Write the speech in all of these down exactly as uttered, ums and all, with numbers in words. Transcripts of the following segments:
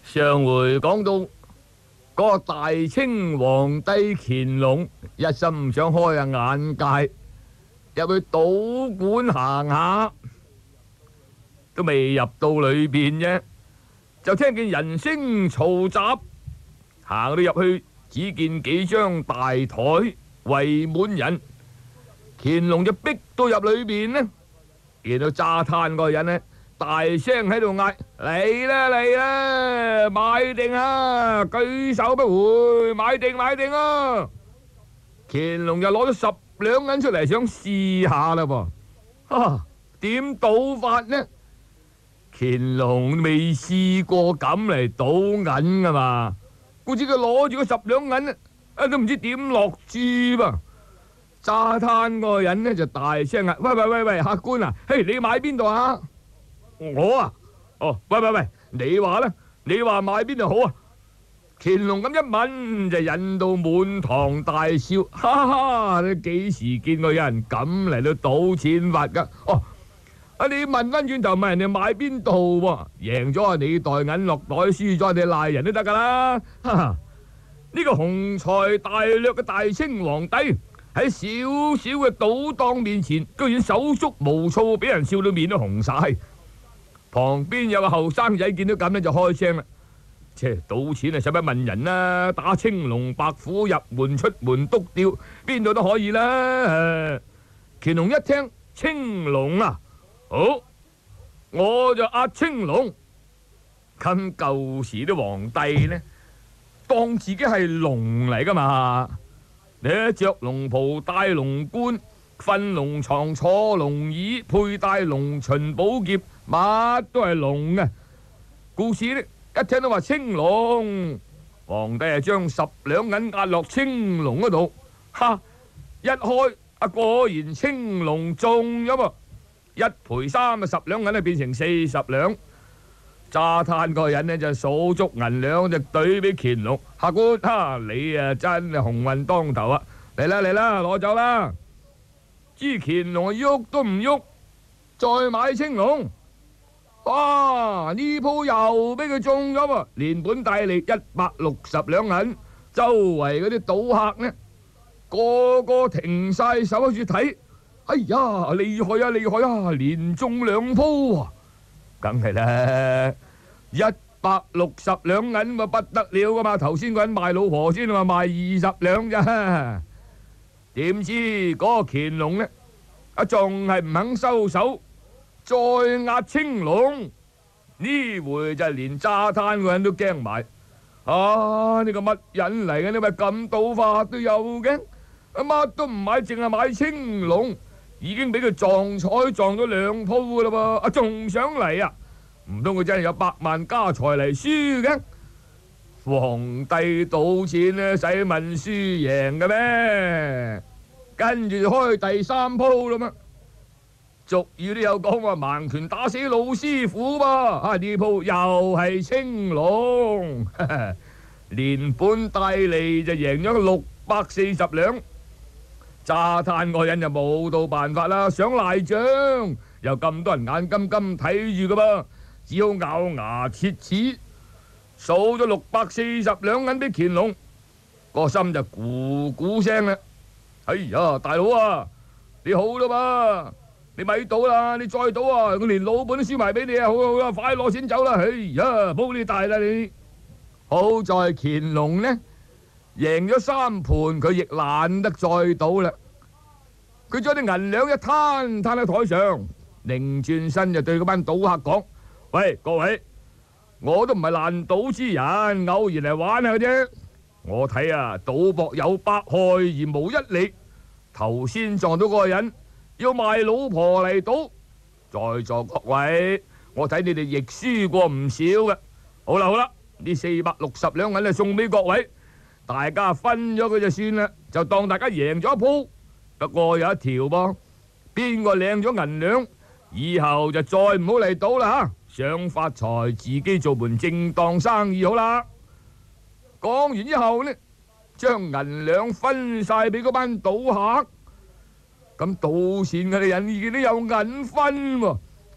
上回講到嗰個大清皇帝乾隆一心想開下眼界，入去賭館行下，都未入到裏邊啫，就聽見人聲嘈雜，行到入去，只見幾張大台圍滿人，乾隆就逼到入裏邊呢，見到揸攤嗰個人呢，大聲喺度嗌：嚟啦嚟啦，買定啊，舉手不回，買定買定啊！乾隆就攞咗十兩銀出嚟，想試下啦噃。啊，點賭法呢？乾隆未試過咁嚟賭銀噶嘛，故此佢攞住個十兩銀啊，都唔知點落注噃。揸攤嗰個人呢就大聲嗌：喂喂喂喂，客官啊，嘿，你買邊度啊？我啊，哦，喂喂喂，你話咧？你話買邊度好啊？乾隆咁一問就引到滿堂大笑，哈哈！你幾時見過有人咁嚟到賭錢法噶？哦，啊你問翻轉頭問人哋買邊度喎？贏咗啊你袋銀落袋，輸咗你賴人都得噶啦！哈哈！呢個雄才大略嘅大清皇帝喺小小嘅賭檔面前，居然手足無措，俾人笑到面都紅晒。旁邊有個後生仔見到咁呢，就開聲啦：切，賭錢啊，使乜問人啦？打青龍白虎入門出門督調，邊度都可以啦。乾隆一聽青龍啊，好，我就壓青龍。咁舊時啲皇帝呢，當自己係龍嚟噶嘛？你着龍袍，戴龍冠，瞓龍床，坐龍椅，佩戴龍秦寶劍，乜都係龍嘅。故此呢，一聽到話青龍，皇帝係將十兩銀壓落青龍嗰度，哈！一開啊，果然青龍中咗噃，一賠三啊，十兩銀啊變成四十兩。揸攤個人呢就數足銀兩，就對俾乾隆：客官，哈！你啊真係鴻運當頭啊！嚟啦嚟啦，攞走啦！知乾隆喐都唔喐，再買青龍。哇！呢鋪又俾佢中咗喎，連本帶利一百六十兩銀。周圍嗰啲賭客呢，個個停晒手喺住睇。哎呀，厲害啊厲害啊，連中兩鋪啊！梗係啦，一百六十兩銀咪不得了噶嘛！頭先個人賣老婆先話賣二十兩咋，點知嗰個乾隆呢，啊仲係唔肯收手，再壓青龍。呢回就連揸攤個人都驚埋。啊！呢個乜人嚟嘅？你咪咁賭法都有嘅？乜都唔買，淨係買青龍。已經俾佢撞彩撞咗兩鋪噶啦噃，啊仲想嚟啊？唔通佢真係有百萬家財嚟輸嘅？皇帝賭錢呢，使問輸贏嘅咩？跟住就開第三鋪啦嘛。俗語都有講話盲拳打死老師傅噃，啊呢鋪又係青龍，連本帶利就贏咗六百四十兩。揸攤個人就冇到辦法啦，想賴賬，又咁多人眼金金睇住噶噃，只好咬牙切齒數咗六百四十兩銀俾乾隆，個心就咕咕聲啦。哎呀，大佬啊，你好啦嘛，你咪賭啦，你再賭啊，我連老本都輸埋俾你啊！好啦好啦，快攞錢走啦！哎呀，鋪你大啦你。好在乾隆呢，贏咗三盤，佢亦懶得再賭啦。佢將啲銀兩一攤攤喺台上，擰轉身就對嗰班賭客講：喂，各位，我都唔係爛賭之人，偶然嚟玩下啫。我睇啊，賭博有百害而無一利。頭先撞到嗰個人要賣老婆嚟賭，在座各位，我睇你哋亦輸過唔少嘅。好啦好啦，呢四百六十兩銀就送俾各位。大家分咗佢就算啦，就當大家贏咗一鋪。不過有一條噃，邊個領咗銀兩，以後就再唔好嚟賭啦吓，想發財自己做門正當生意好啦。講完之後呢，將銀兩分晒俾嗰班賭客。咁賭錢嘅人已經都有銀分喎，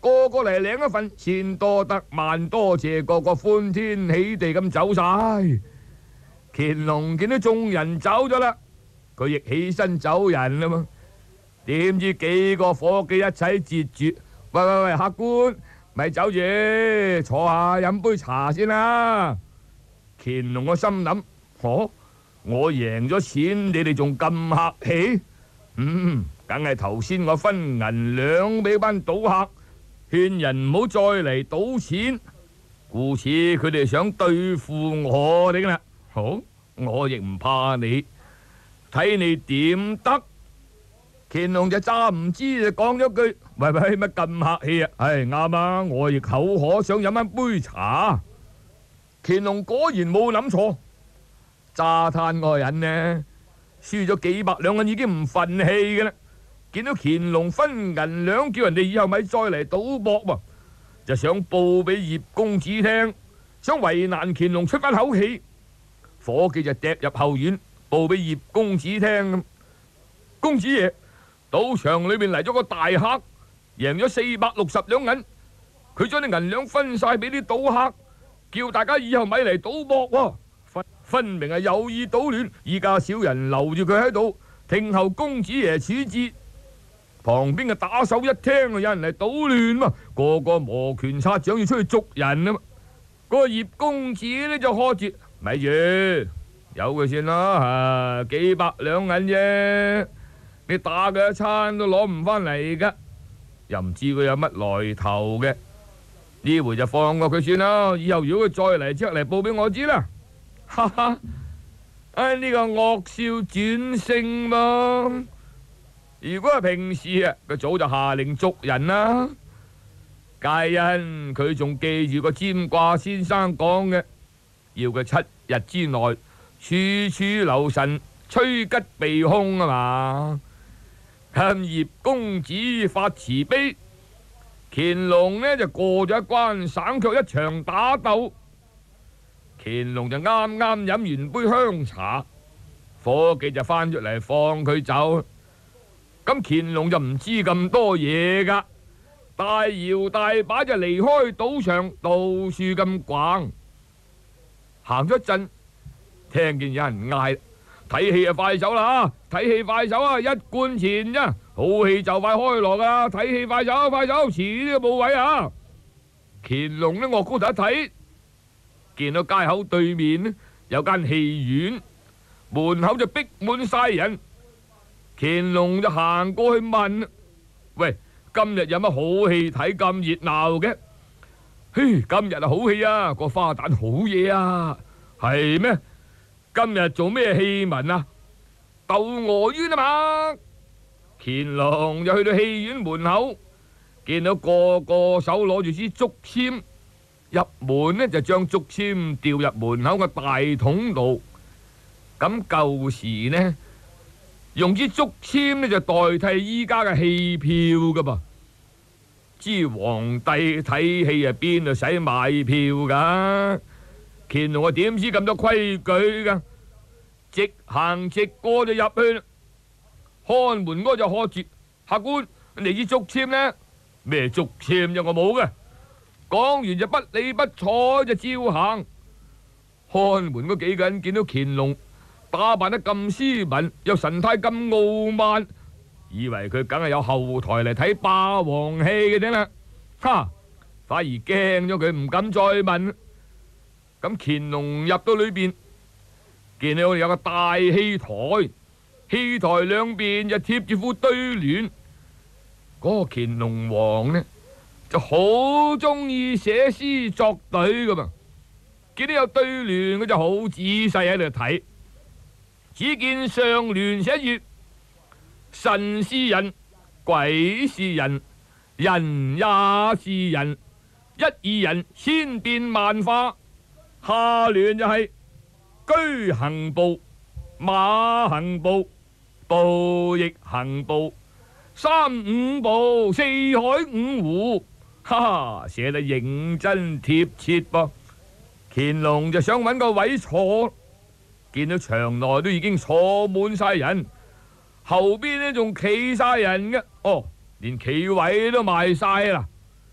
個個嚟領一份，千多得萬多謝，個個歡天喜地咁走晒。乾隆見到眾人走咗啦，佢亦起身走人啦嘛。點知幾個伙計一齊截住，喂喂喂，客官咪走住，坐下飲杯茶先啦。乾隆個心諗：哦，我贏咗錢，你哋仲咁客氣？嗯，梗係頭先我分銀兩俾班賭客，勸人唔好再嚟賭錢，故此佢哋想對付我哋啦。好，我亦唔怕你，睇你點得。乾隆就詐唔知就講咗句：喂喂，乜咁客氣啊？唉，啱啊，我亦口渴，想飲一杯茶。乾隆果然冇諗錯，詐嘆個人呢，輸咗幾百兩銀已經唔忿氣嘅啦。見到乾隆分銀兩，叫人哋以後咪再嚟賭博喎，就想報俾葉公子聽，想為難乾隆出翻口氣。伙計就趯入後院報俾葉公子聽：公子爺，賭場裏面嚟咗個大客，贏咗四百六十兩銀，佢將啲銀兩分晒俾啲賭客，叫大家以後咪嚟賭博喎。分分明係有意搗亂，依家小人留住佢喺度，聽候公子爺處置。旁邊嘅打手一聽有人嚟搗亂嘛，個個摩拳擦掌要出去捉人啊嘛。嗰個葉公子呢就喝住：咪住，有佢算啦，啊，幾百兩銀啫，你打佢一餐都攞唔翻嚟噶，又唔知佢有乜來頭嘅。呢回就放過佢算啦，以後如果佢再嚟，即刻嚟報俾我知啦。哈哈，唉，呢個惡笑轉性噃。如果係平時啊，佢早就下令捉人啦。皆因佢仲記住個占卦先生講嘅，要佢七日之內處處留神，趨吉避凶啊嘛。咁葉公子發慈悲，乾隆呢就過咗一關，省卻一場打鬥。乾隆就啱啱飲完杯香茶，伙計就翻出嚟放佢走。咁乾隆就唔知咁多嘢噶，大搖大擺就離開賭場，到處咁逛。行咗一陣，聽見有人嗌：睇戲啊，快手啦！睇戲快手啊，一貫錢啫，好戲就快開鑼噶，睇戲快手，快手，遲啲都冇位啊！乾隆呢，我高頭一睇，見到街口對面呢有間戲院，門口就逼滿晒人。乾隆就行過去問：喂，今日有乜好戲睇咁熱鬧嘅？嘿，今日啊好戲啊，個花旦好嘢啊，係咩？今日做咩戲文啊？竇娥冤啊嘛！乾隆就去到戲院門口，見到個個手攞住支竹籤，入門呢就將竹籤掉入門口嘅大桶度。咁舊時呢，用支竹籤呢就代替依家嘅戲票噶噃。知皇帝睇戲啊邊度使買票噶？乾隆啊點知咁多規矩噶？直行直過就入去啦。看門嗰就喝住：客官，你支竹籤呢？咩竹籤啫？我冇嘅。講完就不理不睬就照行。看門嗰幾個人見到乾隆打扮得咁斯文，又神態咁傲慢，以為佢梗係有後台嚟睇霸王戲嘅啫啦，哈！反而驚咗佢，唔敢再問。咁乾隆入到裏邊，見到有個大戲台，戲台兩邊就貼住副對聯。嗰個乾隆王呢就好中意寫詩作對噶嘛，見到有對聯，佢就好仔細喺度睇。只見上聯寫住：神是人，鬼是人，人也是人，一二人千變萬化。下聯就係車行步，馬行步，步亦行步，三五步，四海五湖。哈哈，寫得認真貼切噃。乾隆就想揾個位坐，見到場內都已經坐滿晒人，後邊呢仲企晒人嘅，哦，連企位都賣晒啦。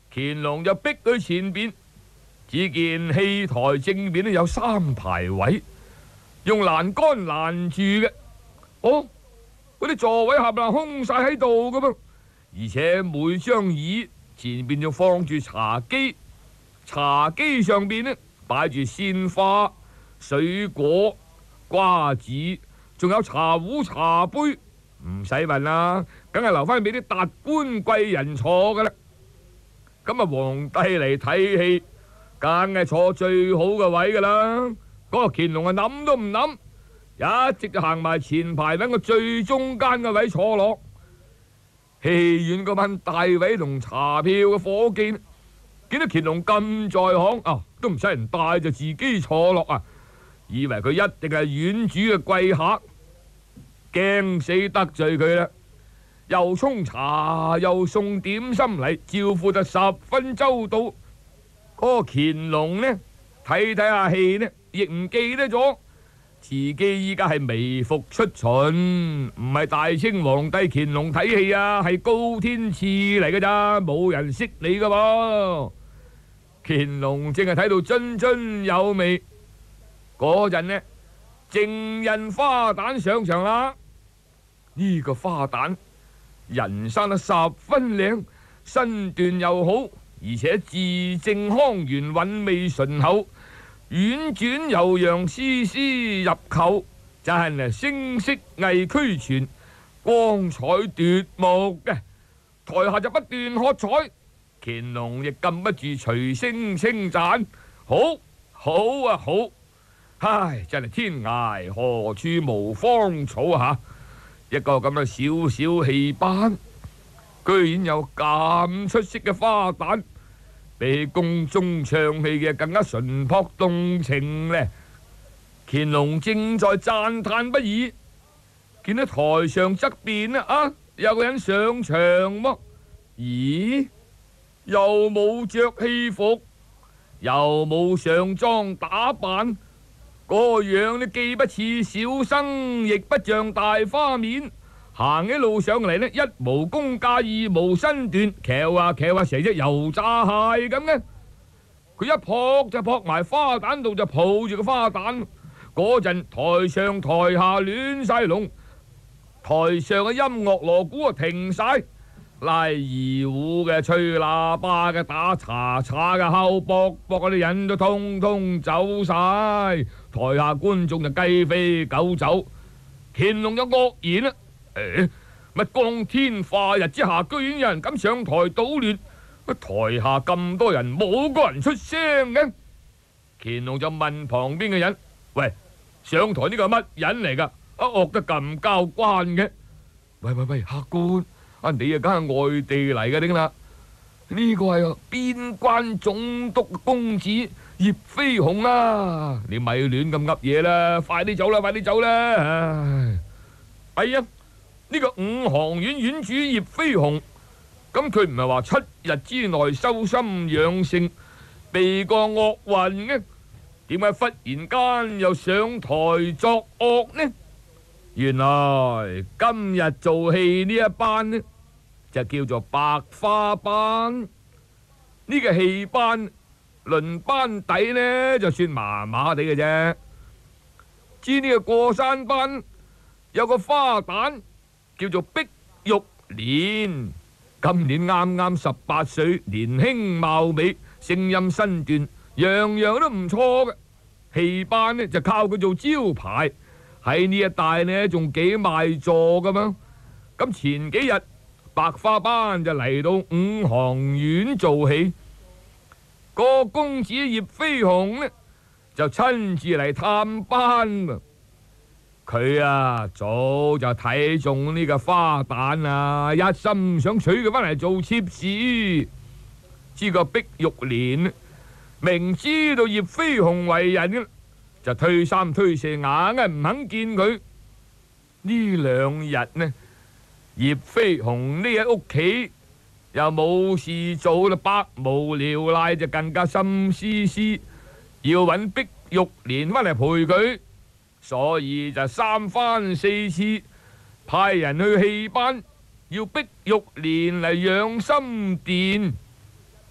乾隆就逼佢前邊，只見戲台正面咧有三排位，用欄杆攔住嘅。哦，嗰啲座位冚唪唥空晒喺度噶噃，而且每張椅前邊就放住茶几，茶几上邊呢擺住鮮花、水果、瓜子，仲有茶壺、茶杯，唔使問啦，梗係留翻俾啲達官貴人坐噶啦。咁啊，皇帝嚟睇戲，梗係坐最好嘅位噶啦。嗰個乾隆啊諗都唔諗，一直就行埋前排揾個最中間嘅位坐落。戲院嗰班帶位同查票嘅伙計，見到乾隆咁在行啊，都唔使人帶就自己坐落啊，以為佢一定係院主嘅貴客，驚死得罪佢啦。又沖茶又送點心嚟，招呼得十分周到。嗰、那個乾隆呢，睇睇下戲呢，亦唔記得咗自己依家係微服出巡，唔係大清皇帝乾隆睇戲啊，係高天賜嚟噶咋，冇人識你噶噃。乾隆正係睇到津津有味，嗰陣呢，正印花旦上場啦。呢、這個花旦人生得十分靚，身段又好，而且字正腔圓，韻味醇厚，婉轉悠揚，絲絲入扣，就係呢聲色藝俱全，光彩奪目嘅。台下就不斷喝彩，乾隆亦禁不住隨聲稱讚：好，好啊，好！唉，真係天涯何處無芳草吓！一個咁嘅小小戲班，居然有咁出色嘅花旦，比宮中唱戲嘅更加純樸動情呢。乾隆正在讚嘆不已，見到台上側邊呢啊，有個人上場喎。咦，又冇着戲服，又冇上裝打扮，個樣呢既不似小生，亦不像大花面。行喺路上嚟呢，一無功架，二無身段，騎下騎下成隻油炸蟹咁嘅。佢一撲就撲埋花旦度，就抱住個花旦。嗰陣台上台下亂晒龍，台上嘅音樂鑼鼓啊停晒，拉二胡嘅、吹喇叭嘅、打茶茶嘅、敲卜卜嗰啲人都通通走晒，台下觀眾就雞飛狗走。乾隆就愕然啦。誒，乜光天化日之下，居然有人敢上台搗亂？台下咁多人，冇個人出聲嘅。乾隆就問旁邊嘅人：喂，上台呢個係乜人嚟噶？啊，惡得咁交關嘅。喂喂喂，客官，啊你啊梗係外地嚟嘅點啦？呢個係邊關總督公子葉飛鴻啊！你咪亂咁噏嘢啦，快啲走啦，快啲走啦！唉，哎呀！呢個五行院院主葉飛鴻，咁佢唔係話七日之內修心養性，避過惡運嘅，點解忽然間又上台作惡呢？原來今日做戲呢一班呢，就叫做白花班。呢個戲班論班底呢，就算麻麻地嘅啫。知呢個過山班有個花旦，叫做碧玉蓮，今年啱啱十八歲，年輕貌美，聲音身段樣樣都唔錯嘅。戲班呢就靠佢做招牌，喺呢一帶呢仲幾賣座噶嘛。咁前幾日白花班就嚟到五行院做戲，個公子葉飛鴻呢就親自嚟探班。佢啊早就睇中呢個花旦啊，一心想娶佢翻嚟做妾侍。知個碧玉蓮明知道葉飛鴻為人，就推三推四，硬係唔肯見佢。呢兩日呢，葉飛鴻呢喺屋企又冇事做啦，百無聊賴，就更加心思思要揾碧玉蓮翻嚟陪佢。所以就三番四次派人去戲班，要碧玉蓮嚟養心殿。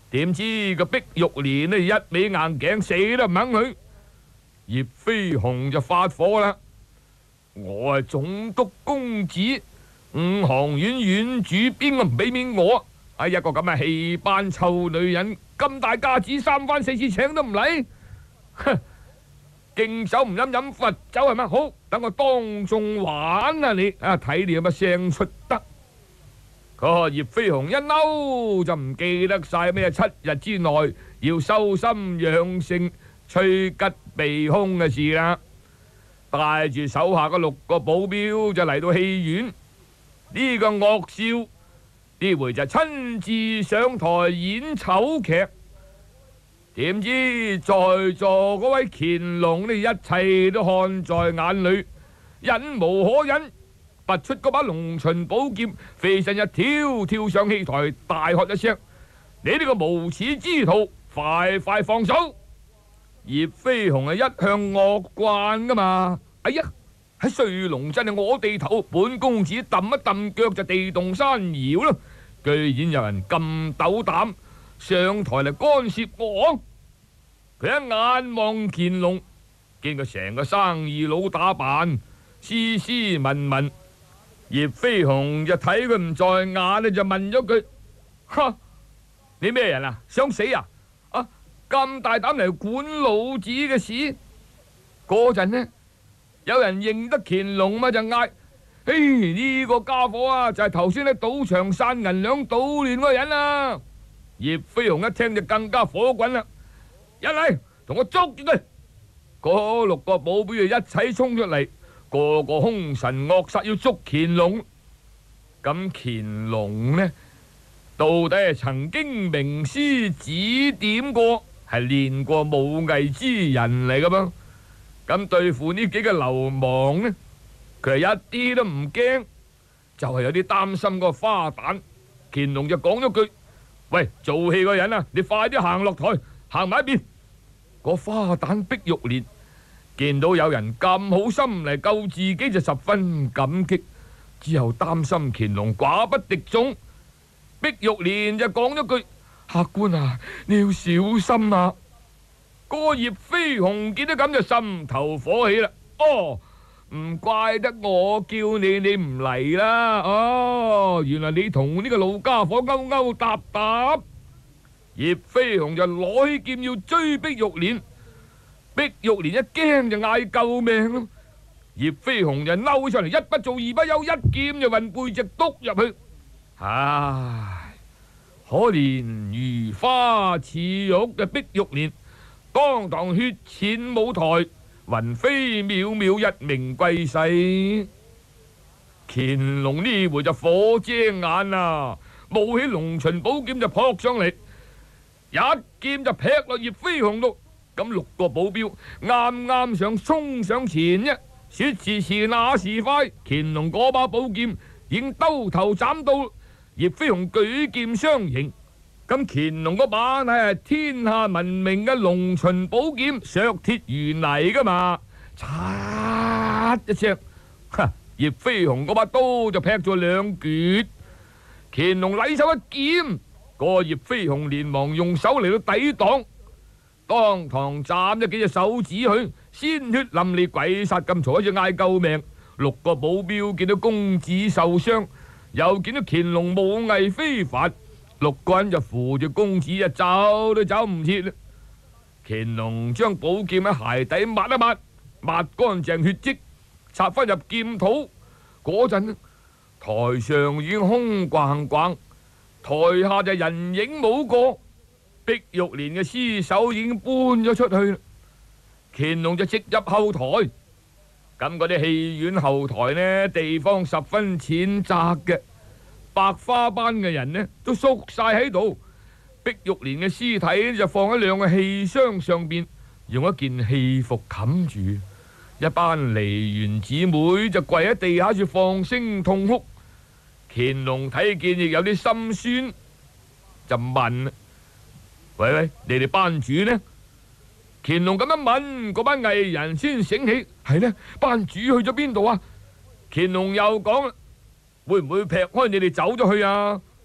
點知個碧玉蓮呢一味硬頸，死都唔肯去。葉飛鴻就發火啦：我係總督公子，五行院院主，邊個唔俾面我？哎，一個咁嘅戲班臭女人，咁大架子，三番四次請都唔嚟。哼！敬酒唔飲，飲罰酒係咪？好，等我當眾玩啊你！啊，睇你有乜聲出得？個葉飛鴻一嬲就唔記得晒咩七日之內要修心養性、趨吉避凶嘅事啦。帶住手下嘅六個保鏢就嚟到戲院。呢個惡少呢回就親自上台演醜劇。點知在座嗰位乾隆呢，一切都看在眼裏，忍無可忍，拔出嗰把龍秦寶劍，飛身一跳，跳上戲台，大喝一聲：你呢個無恥之徒，快快放手！葉飛鴻係一向惡慣噶嘛。哎呀，喺瑞龍鎮係我地頭，本公子揼一揼腳就地動山搖啦，居然有人咁斗膽上台嚟干涉我。佢一眼望乾隆，見佢成個生意佬打扮，斯斯文文。葉飛鴻就睇佢唔在眼咧，就問咗句：哈，你咩人啊？想死啊？啊，咁大膽嚟管老子嘅事？嗰陣呢，有人認得乾隆嘛，就嗌：嘿，呢個家伙啊，就係頭先喺賭場散銀兩搗亂嗰個人啊！葉飛鴻一聽就更加火滾啦，一嚟同我捉住佢！嗰六個保鏢就一齊衝出嚟，個個兇神惡煞要捉乾隆。咁乾隆呢，到底係曾經名師指點過，係練過武藝之人嚟噶噃。咁對付呢幾個流氓呢，佢係一啲都唔驚，就係有啲擔心個花旦。乾隆就講咗句：喂，做戲嗰人啊，你快啲行落台，行埋一邊。個花旦碧玉蓮見到有人咁好心嚟救自己，就十分感激，之後擔心乾隆寡不敵眾，碧玉蓮就講咗句：客官啊，你要小心啊！個葉飛鴻見到咁就心頭火起啦。哦，唔怪得我叫你，你唔嚟啦。哦，原來你同呢個老家伙勾勾搭搭。葉飛鴻就攞起劍要追碧玉蓮，碧玉蓮一驚就嗌救命咯。葉飛鴻就嬲上嚟，一不做二不休，一劍就運背脊篤入去。唉，可憐如花似玉嘅碧玉蓮，當堂血濺舞台，魂飛渺渺，一命歸西。乾隆呢回就火遮眼啊，舞起龍秦寶劍就撲上嚟，一劍就劈落葉飛鴻度。咁六個保鏢啱啱想衝上前啫，說時遲那時快，乾隆嗰把寶劍已經兜頭斬到葉飛鴻，舉劍相迎。咁乾隆嗰把係天下聞名嘅龍秦寶劍，削鐵如泥噶嘛，嚓一聲，哈！葉飛鴻嗰把刀就劈咗兩橛。乾隆禮手一劍，個葉飛鴻連忙用手嚟到抵擋，當堂斬咗幾隻手指去，鮮血淋漓，鬼殺咁嘈，一直嗌救命。六個保鏢見到公子受傷，又見到乾隆武藝非凡，六個人就扶住公子啊，走都走唔切啦。乾隆將寶劍喺鞋底抹一抹，抹乾淨血跡，插翻入劍肚。嗰陣台上已經空逛逛，台下就人影冇個，碧玉蓮嘅屍首已經搬咗出去啦。乾隆就直入後台，咁嗰啲戲院後台呢，地方十分淺窄嘅，百花班嘅人呢都縮晒喺度。碧玉蓮嘅屍體就放喺兩個戲箱上邊，用一件戲服冚住。一班梨園姊妹就跪喺地下住放聲痛哭。乾隆睇見亦有啲心酸，就問：喂喂，你哋班主呢？乾隆咁樣問，嗰班藝人先醒起，係呢，班主去咗邊度啊？乾隆又講：會唔會劈開你哋走咗去啊？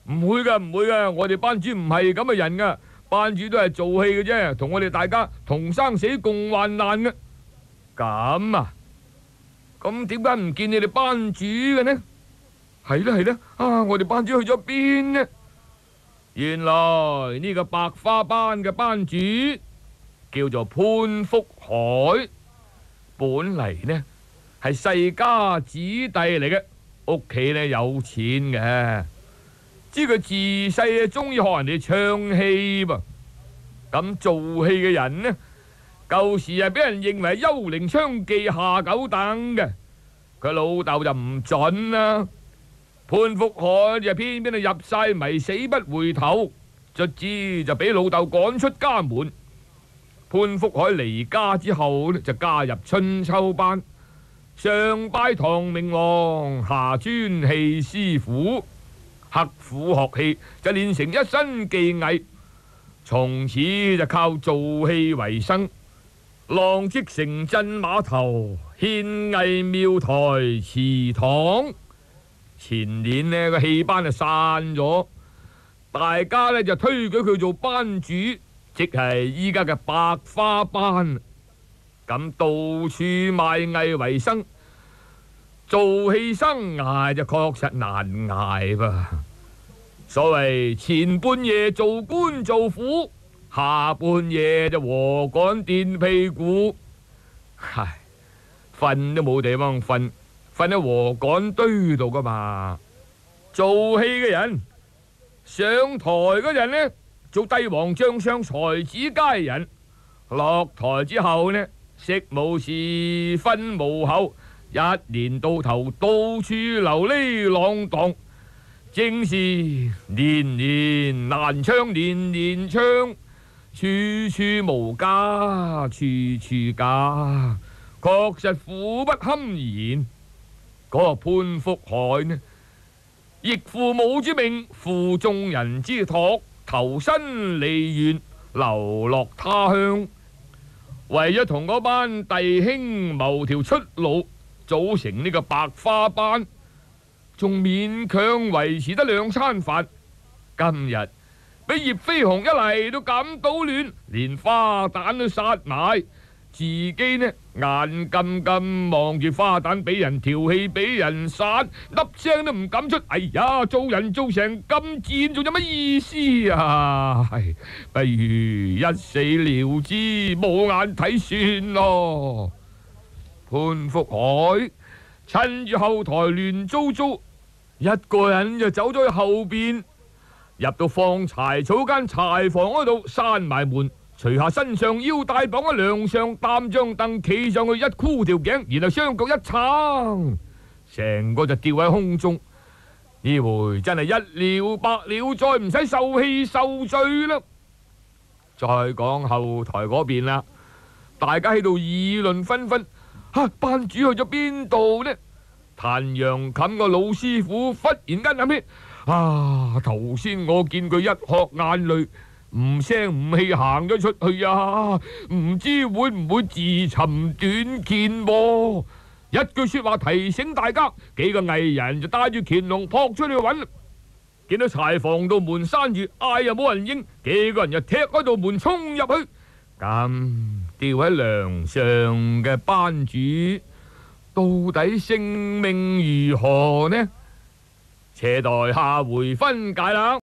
唔會噶，唔會噶，我哋班主唔係咁嘅人噶，班主都係做戲嘅啫，同我哋大家同生死共患難嘅。咁啊，咁點解唔見你哋班主嘅呢？係咧係咧，啊，我哋班主去咗邊呢？原來呢個白花班嘅班主叫做潘福海，本嚟呢係世家子弟嚟嘅，屋企呢有錢嘅。知佢自細啊中意學人哋唱戲噃，咁做戲嘅人呢，舊時係俾人認為幽靈娼妓下九等嘅，佢老豆就唔准啦。潘福海就偏偏就入晒迷，死不回頭，卒之就俾老豆趕出家門。潘福海離家之後呢，就加入春秋班，上拜唐明皇，下專戲師傅，刻苦學戲，就練成一身技藝，從此就靠做戲為生，浪跡城鎮碼頭、獻藝廟台、祠堂。前年呢個戲班就散咗，大家呢就推舉佢做班主，即係依家嘅白花班。咁到處賣藝為生，做戲生涯就確實難捱噃。所謂前半夜做官做虎，下半夜就禾稈墊屁股，唉，瞓都冇地方瞓。瞓喺禾稈堆度噶嘛。做戲嘅人上台嗰陣呢，做帝王將相才子佳人，落台之後呢，食無時瞓無後，一年到頭到處流離浪蕩，正是年年難唱年年唱，處處無家處處家，確實苦不堪言。嗰個潘福海呢，亦父母之命，負眾人之託，投身離原，流落他鄉，為咗同嗰班弟兄謀條出路，組成呢個白花班，仲勉強維持得兩餐飯。今日俾葉飛鴻一嚟都感到亂，連花旦都殺埋，自己呢眼金金望住花旦俾人調戲俾人殺，粒聲都唔敢出。哎呀，做人做成咁賤，仲有乜意思啊？不如一死了之，冇眼睇算咯。潘福海趁住後台亂糟糟，一個人就走咗去後邊，入到放柴草間柴房嗰度，閂埋門，除下身上腰帶綁喺梁上擔張凳，企上去一箍條頸，然後雙腳一撐，成個就吊喺空中。呢回真係一了百了，再唔使受氣受罪啦。再講後台嗰邊啦，大家喺度議論紛紛，吓、啊、班主去咗邊度呢？譚陽冚個老師傅忽然間諗起，啊，頭先我見佢一殼眼淚，唔聲唔氣行咗出去啊，唔知會唔會自尋短見喎？一句說話提醒大家，幾個藝人就帶住乾隆撲出去揾，見到柴房道門閂住，嗌又冇人應，幾個人就踢開道門衝入去。咁吊喺梁上嘅班主到底性命如何呢？且待下回分解啦。